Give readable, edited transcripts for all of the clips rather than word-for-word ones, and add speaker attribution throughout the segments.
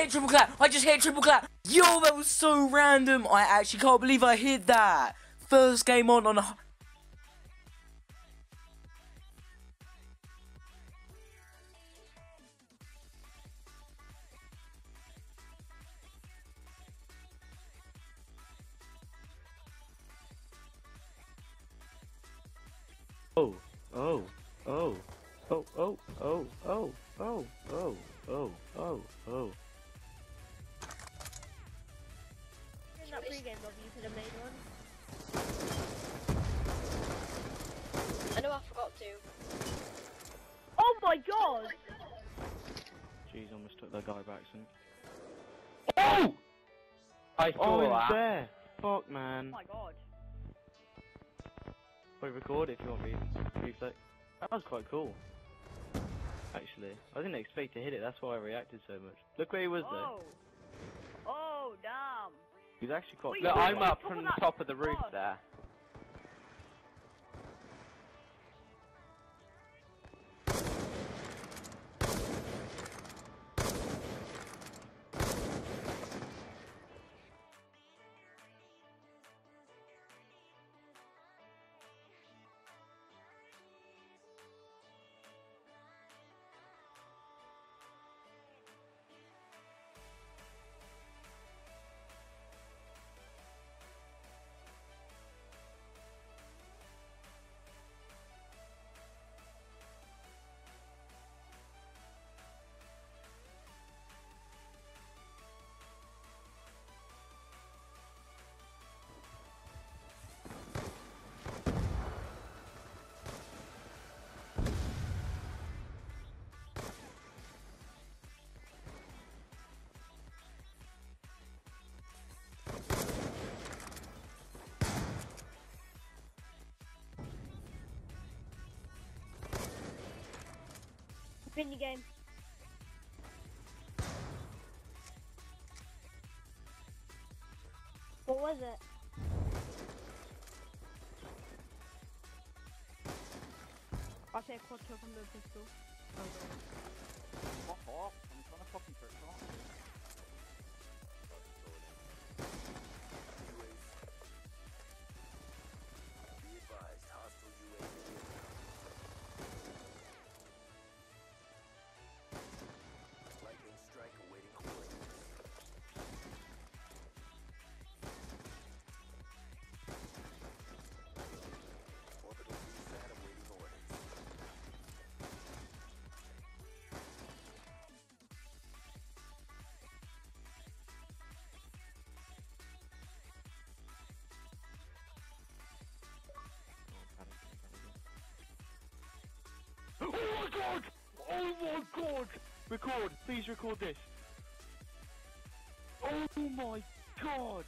Speaker 1: hit triple clap. I just hit triple clap. Yo, that was so random. I actually can't believe I hit that. First game on a...
Speaker 2: Oh, oh, oh, oh, oh, oh, oh, oh, oh, oh, oh, oh.
Speaker 3: In that pre-game lobby, you could have made one. I know I forgot to. Oh my god!
Speaker 2: Jeez, almost took that guy by accident.
Speaker 4: Oh! I saw
Speaker 2: Oh,
Speaker 4: that.
Speaker 2: he's there! Fuck, man.
Speaker 3: Oh my god.
Speaker 2: Wait, record if you want me. Reflex. That was quite cool. Actually, I didn't expect to hit it, that's why I reacted so much. Look where he was though.
Speaker 3: Oh, damn.
Speaker 2: He's actually quite
Speaker 4: Look,
Speaker 2: cool.
Speaker 4: I'm up from the top of the roof there.
Speaker 3: Win your game. What was it? I say a quad kill from the pistol.
Speaker 4: Fuck off, I'm trying to fucking trick off.
Speaker 2: Oh my god! Oh my god! Record! Please record this! Oh my god!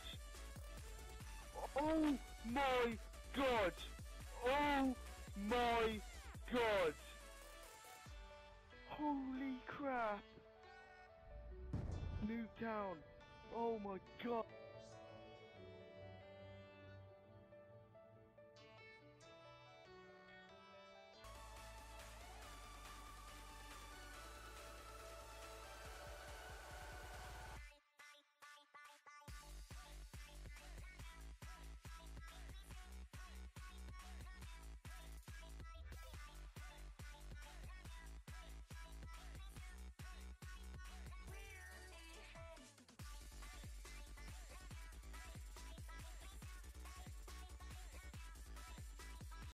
Speaker 2: Oh my god! Oh my god! Holy crap! Nuketown! Oh my god!